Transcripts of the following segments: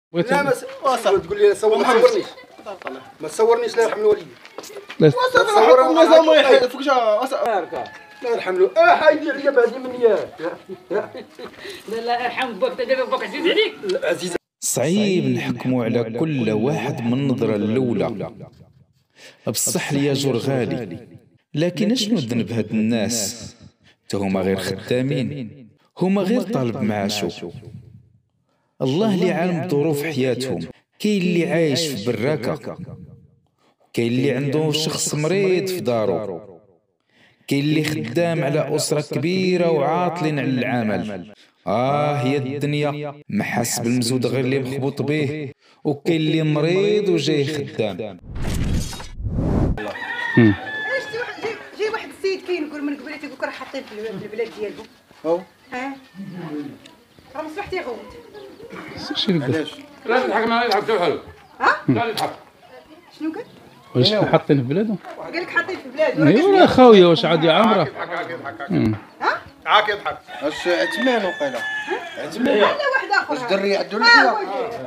لا ما تقول لي صور، ما تصورنيش، ما تصورنيش. لا يرحم الوالدين. لا تصور الناس ما يحفكش. لا يرحم له. حيدي عليا بهذه مني. لا يرحم بوك، دابا بوك عزيز عليك. عزيز. صعيب نحكموا على كل واحد من النظرة الأولى. بصح ليا جور غالي، لكن اشنو ذنب هاد الناس؟ هما غير خدامين، هما غير طالب معاشو. الله اللي عالم بظروف حياتهم. كاين اللي عايش في براكة، كاين اللي عنده شخص مريض في دارو، كاين اللي خدام على أسرة كبيرة وعاطلين على العمل. هي الدنيا محاسب المزود غير اللي مخبوط به، وكاين اللي مريض وجاي خدام. جاي واحد السيد كاين يقول من قبيله تيقول لك راه حاطين في البلاد ديالكم. راه مصبحتي يغوت. علاش؟ لا تضحك معايا، يضحك حتى بحالو. لا يضحك. شنو قال؟ واش حاطين في بلادهم؟ قال لك حاطين في بلادهم. ايوا خويا واش عادي عامره؟ يضحك. عاك يضحك. واش عثمان وقيله؟ عثمان. لا واحد اخر. واش دري عدو الحياه؟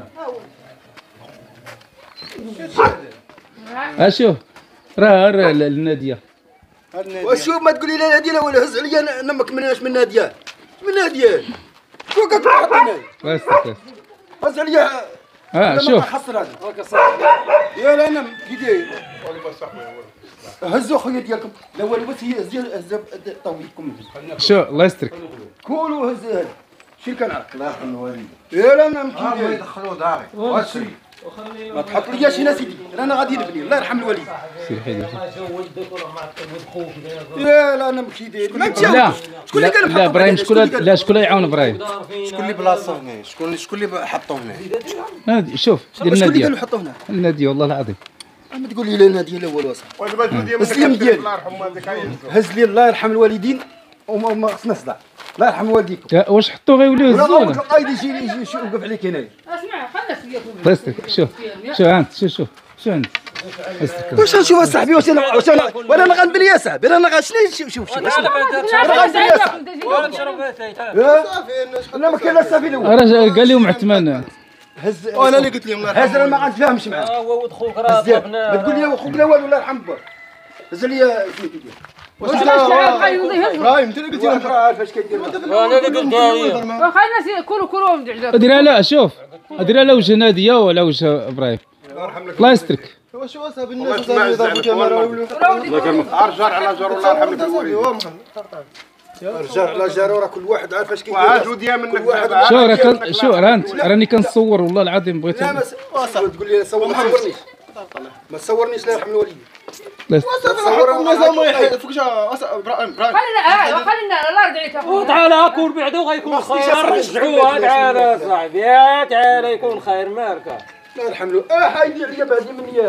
اشوف راه الناديه. وشوف ما تقولي لا ناديه لا ولا هز عليا نمك من ناديه. من ناديه. شو قلت حطينا؟ بس هز عليا. شوف حصل هذا. يا لا انا كي هزوا خويا ديالكم. الاول بس هي هز طويلكم. شوف الله يسترك. كولوا هز هذا. شي كان عارف الله يرحم الوالدين. يا لا انا ما يدخلوا داري واسري. ما تحط لياش هنا سيدي، انا غادي نبني. الله يرحم الوالدين. يا لا انا مشيت. لا شكون اللي قال لا ابراهيم؟ شكون اللي يعاون ابراهيم؟ شكون اللي بلاصه هنا؟ شكون اللي حطوه هنا؟ هادي شوف ديال الناديه. الناديه. شكون اللي حطوه هنا؟ الناديه والله العظيم. ما تقول لي لا الناديه الاول واسع. السلام ديالي الله يرحم والديك. هز لي الله يرحم الوالدين وما خصنا صداع. الله يرحم والديكم. واش حطوا غيوليو يهزونا؟ قايد يجي يوقف عليك هنايا. اسمع خلنا سياكم. الله يسترك. شوف انت شوف انت. واش غنشوف اصاحبي؟ واش انا وانا غنبني يا صاحبي؟ انا شنو شوف انا غنبني يا صاحبي. لا ما كاين لا صافي الاول. راه قال لهم عثمان هز. انا اللي قلت لهم هز. انا ما غنتفاهمش معاه. هو ودخولك راه طلبنا. ما تقول لي خوك الاول الله يرحم باك. هز لي سميتو ديالك. واش ابراهيم انت اللي قلت لي فاش كيدير. انا اللي قلت لها واخا الناس كلوا من عجلات. اديرها لا شوف اديرها لا وجه ناديه ولا وجه ابراهيم. الله يسترك. واش صاحبي الناس يضربوا كاميرا ولا الله يكرمك. ارجع على جار الله يرحم الوالدين. رجال على جارو. راه كل واحد عارف اش كيدير. وعاجو ديا منك شو راني كنصور والله العظيم بغيت. لا ما تقول لي صور، ما تصورنيش. ما تصورنيش. لا يرحم الوالدين. تصور الناس ما يحفكش. ابراهيم خلينا الله يرضي عليك. تعال كون بعدو غيكون خير. رجعوها تعال صاحبي تعال يكون خير ماركه. لا يرحم له. حيدي عليا بهذه مني.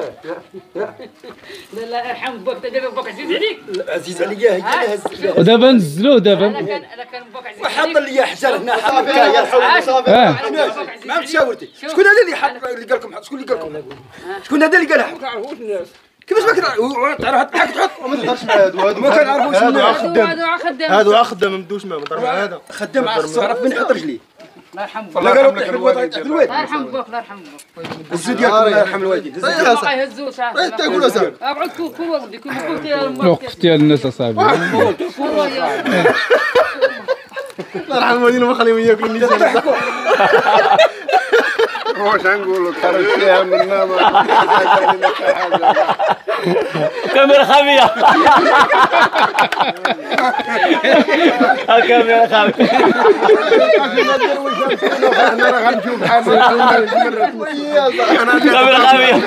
لا يرحم بوك، دابا بوك عزيز عليك. عزيز عليا. هي هز. ودابا نزلوه دابا. انا كان بوك عزيز عليك. وحط لي حجر هنا. حط يا صافي. ما مشاورتي. شكون هذا اللي حط اللي قال لكم؟ شكون اللي قال لكم؟ شكون هذا اللي قالها؟ كيفاش ما كنعرف تحط وما تهضرش مع هادو ما كنعرفوش. هادو خدام ما مدوش معاه. هذا خدام خصو يعرف من يحط رجليه. الله يرحم بوك. الله قالوا طيح بالواد. الله يرحم بوك. الله يرحم بوك. هزو ديالكم الله يرحم الوالدين. هزو يهزو صاحبي. انت قول صاحبي. اقعد كون يكون وقف ديال الناس اصاحبي. الله يرحم الوالدين وما خليهم ياكلوا النساء. واش نقولوا خرج فيها من النار. كاميرا خفيه. كاميرا خفيه. انا راه غنشوف حالنا. كاميرا خفيه.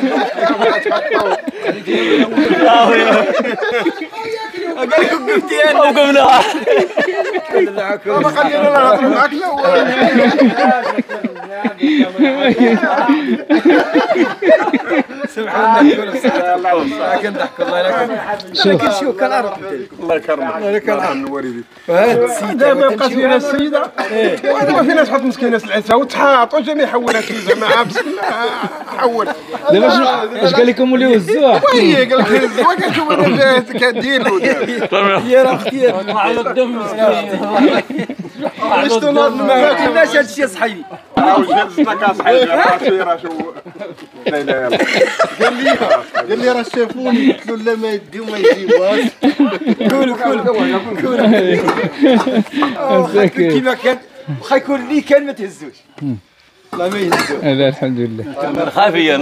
قال لكم قفتي انا وقمنا. ما خلينا نهضروا معاك سبحان الله. كنضحك الله يرحمك. شوف كنعرف الله يكرمك. الله يكرم الوالدين. هذا السيد دابا بقات فينا السيده. ودابا فينا تحط مسكينه العسا وتحاط وجميع حولات زعما بسم الله حول. دابا اش قال لكم وليو هزوها؟ وي قال لك هزوها. كنشوف انا كدير له. يا راه اختي على الدم مسكين. ما كناش هذا الشيء صحيح. جلسنا كاصحابي راه شو لا لا قال لي راه شافوني قلت له لا ما يدي وما يجيبوهاش. كولوا كيما كان واخا يكون لي كان ما تهزوش. لا ما يهزوش. لا الحمد لله. خافيه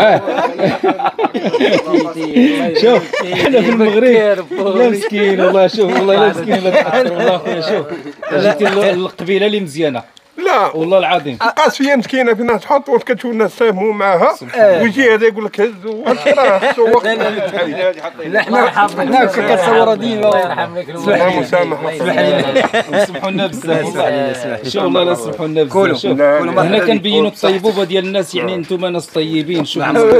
شوف احنا في المغرب لا مسكين والله. شوف والله لا مسكين لا تحضر والله خويا. شوف جيتي القبيله اللي مزيانه لا والله العظيم. قاسيه مسكينه في الناس تحط وكتشوف الناس فاهموا معاها ويجي هذا يقول لك هز راه سوق. لا احنا حافظناك كتصور ديما. الله يرحم لك الله مسامحه. سمحوا لنا بزاف. شوف والله لا سمحوا لنا بزاف. شوف هنا كنبينوا الطيبوبه ديال الناس، يعني انتم ناس طيبين. شوف نحاولوا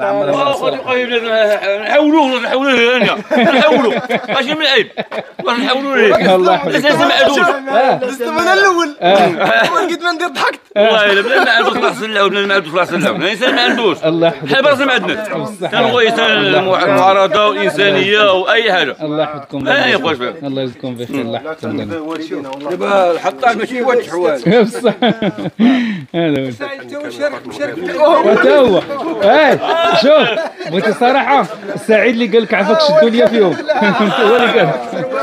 هنا نحاولوا ماشي من عيب نحاولوا ليه. الله يحفظك. انا الاول قد ما ندير ضحكت والله الا بلا ما عندوش طلع سله ولا ما عندوش طلع سله الانسان ما عندوش. الله يحفظك. حنا براسنا ما عندنا كنبغيو انسان معارضه وانسانيه واي حاجه. الله يحفظكم. الله يجزيكم بخير. الله يحفظكم. دابا الحطاش ماشي هو الحوال بصح هذا هو. مشارك وتا هو. شوف بغيتي صراحه السعيد اللي قال لك عافاك شدوا ليا فيهم. هو اللي قال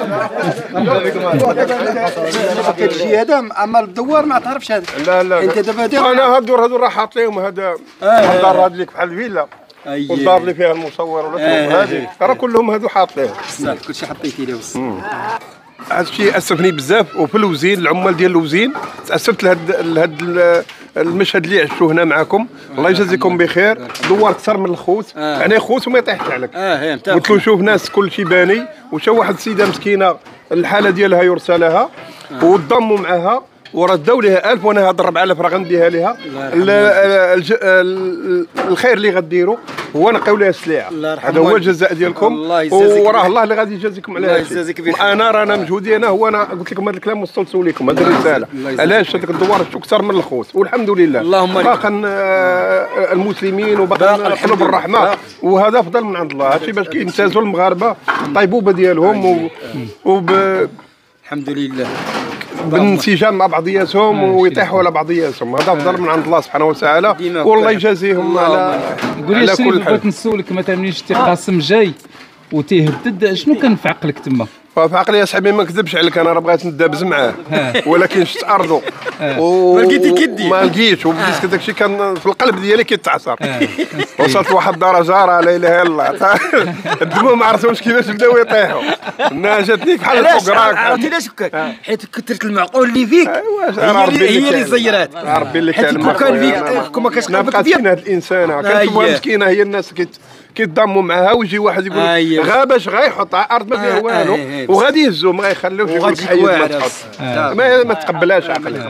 كتجي هذا اما الدوار ما تعرفش هذا. لا انت دابا انا هادو راه حاط لهم هذا الدار هاد اللي بحال الفيلا والدار اللي فيها المصور ولا هذه راه كلهم هادو حاط لهم. كلشي حطيتي له بس. هذا الشيء اسفني بزاف. وفي الوزين العمال ديال الوزين تاسفت لهاد المشهد اللي عشتوه هنا معكم. الله يجازيكم بخير. دوار اكثر من الخوت يعني خوت وما يطيحش عليك. قلت له شوف ناس كل شيء باني وشوف واحد السيده مسكينه الحاله ديالها يرسى لها وتضموا معها وراه داو ليها 1000 وانا هاد 4000 راه غنديها ليها. الخير اللي غديروا هو نقيو لها السلعه. هذا هو الجزاء ديالكم وراه الله اللي غادي يجازيكم على هذا. انا رانا مجهودي انا هو انا قلت لكم هذا الكلام وصلته لكم هذه الرساله. علاش هذيك الدوار شفتوا اكثر من الخوت والحمد لله. باقا المسلمين وباقا نحلوا بالرحمه وهذا فضل من عند الله. هادشي باش كيمتازوا المغاربه الطيبوبه ديالهم الحمد لله بالانسجام مع بعضياتهم ويطيحوا على بعضياتهم. هذا فضل من عند الله سبحانه وتعالى والله يجازيهم على كل حال. بغيت نسولك مثلا ملي شتي قاسم جاي وتيهدد شنو كان في عقلك تما؟ في عقلي يا صاحبي ما نكذبش عليك انا راه بغيت ندابز معاه ولكن شفت ارضه ما لقيتي كدي ما لقيتش وبديت داك الشيء كان في القلب ديالي كيتعصر. وصلت لواحد الدرجه راه لا اله الا الله الدموع ما عرفتهمش كيفاش بداو يطيحوا. الناس جاتني بحال الفقراء. عرفتي علاش هكاك؟ حيت كثرت المعقول اللي فيك هي اللي زيرات. ربي اللي كان كان فيك ما كانش ما بقاتش هاد الانسانه كانت مسكينه هي الناس كيتضاموا معاها ويجي واحد يقول غاباش غيحطها ارض ما فيها والو وغادي يهزو ما يخليوش يقول لك حيد ما تحط. ما تقبلهاش عقلك.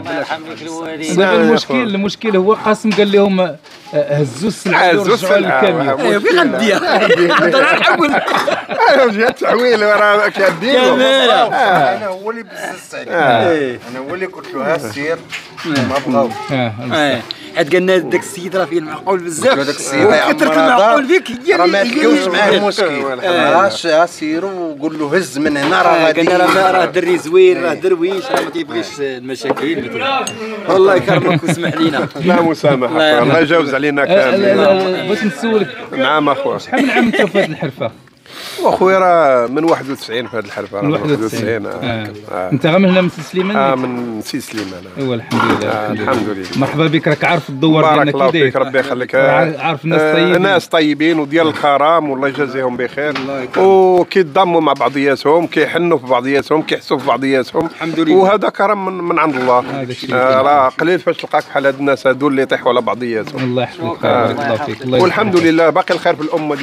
المشكل هو قاسم قال لهم هزوا السلعه ورجعوا للكاميون. ايوا في غنديها انا نحول انا جات تعويل راه كادير. انا هو اللي بزز عليه. انا هو اللي قلت له ها سير ما بغاوش. حيت قالنا داك السيد راه فيه المعقول بزاف. داك السيد كثرت المعقول فيك هي راه ما تلقاوش معاه المشكل. سير وقول له هز من هنا راه غادي. قالنا راه دري زوين راه درويش راه ما تيبغيش المشاكل. الله يكرمك ويسمح لينا. لا مسامحه الله يجاوز علينا كامل. بغيت نسولك. نعم اخويا. شحال من عام انت في هذه الحرفه؟ واخويا راه من 91 في هذه الحرفه. من 91 انت غير من هنا من سي سليمان؟ من سي سليمان. ايوا الحمد لله. الحمد لله. مرحبا بك. راك عارف الدوار ديالنا كي داير. ربي يخليك. عارف الناس طيبين. ناس طيبين وديال الكرم والله يجازيهم بخير وكيتضاموا مع بعضياتهم كيحنوا في بعضياتهم كيحسوا في بعضياتهم. الحمد لله. وهذا كرم من عند الله. راه قليل فاش تلقاك بحال هاد الناس هادو اللي يطيحوا على بعضياتهم. الله يحفظك. بارك الله فيك. والحمد لله باقي الخير في الامه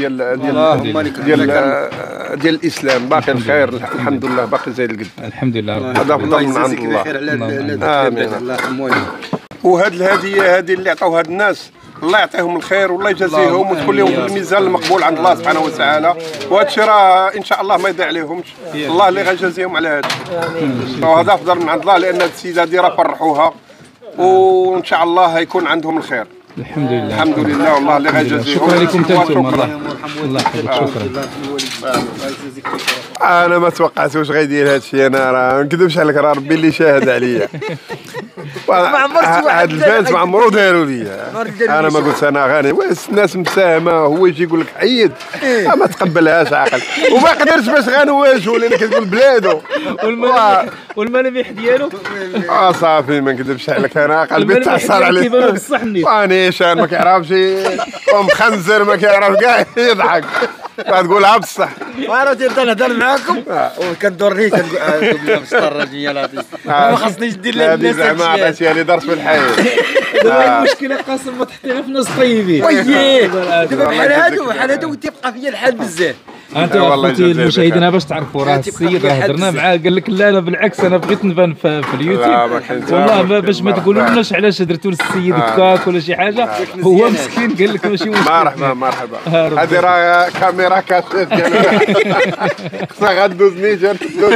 ديال الاسلام. باقي الخير الحمد لله باقي زي القد. الحمد لله. هذا فضل من عند الله. امين. وهاد الهديه هذه اللي عطاو هاد الناس الله يعطيهم الخير والله يجازيهم وتكون لهم في الميزان المقبول عند الله سبحانه وتعالى. وهذا الشيء راه ان شاء الله ما يضيع عليهمش. الله اللي غيجازيهم على هذا. وهذا فضل من عند الله لان السيده هذه راه فرحوها وان شاء الله يكون عندهم الخير. الحمد لله الحمد لله والله اللي غيجازيكم. شكرا لكم تنتم الله يحفظك شكرا. انا ما توقعتوش غيدير هذا الشيء، انا راه ما نكذبش عليك، راه ربي اللي شاهد عليا. هاد الفانس ما عمرو داروا ليا. انا ما قلت انا غني، الناس مساهمه، هو يجي يقول لك عيد ما تقبلهاش عاقل، وما قدرش باش غنواجهوا لان كتقول بلادو والملامح ديالو صافي ما نكذبش عليك، انا قلبي تعصر عليه. كيبانو بصح نيت نيشان ما كيعرفش ومخنزر ما كيعرف كاع يضحك، تقولها بصح. وانا تنهضر معاكم وكندور ليه كنقول باش الراجل يا لطيف ما خاصنيش دير لها الناس زعما عرفتي اللي درت في الحي. دابا المشكله قاسم ما تحطينا في ناس طيبين. وييه دابا بحال هادو تيبقى فيا الحال بزاف. انت اخوتي المشاهدين باش تعرفوا راه السيد راه هضرنا معاه قال لك لا بالعكس انا بغيت نبان في اليوتيوب والله باش ما تقولولناش علاش درتوا للسيد كاك ولا شي حاجه، هو مسكين قال لك ماشي مشكل. مرحبا هذه راه كاميرا كاسيت ديالها خصها غدوز نيجان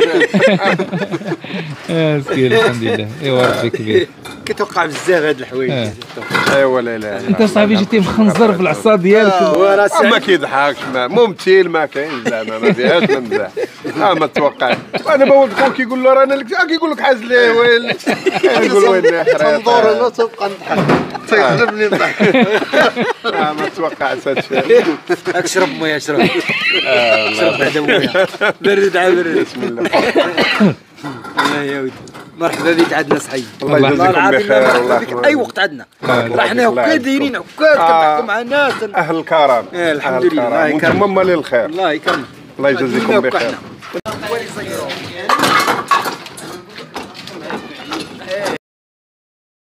مسكين الحمد لله. ايوا ربي كبير كيتوقع بزاف هاد الحوايج. ايوا لا انت صاحبي جيتي مخنزر في العصا ديالك ما كيضحكش ممثل ما كاين زعما ما فيهاش مزاح. ما تتوقعش انا بولد خوك كيقول له رانا لك كيقول لك حاز ليه وين يقول وين تنظر انا تبقى نضحك تيغلبني الضحك. ما توقعتش هذا الشيء. اشرب مويه اشرب بعدا مويه برد على برد. بسم الله الله يا ودي مرحبا بك عندنا صحيح. الله يجزيكم بخير والله اي وقت عندنا راه حنا هكا دايرين هكا كنضحكوا مع الناس اهل الكرم. الحمد لله وانتم مالين الخير. الله يكرمك الله يجزيكم بخير.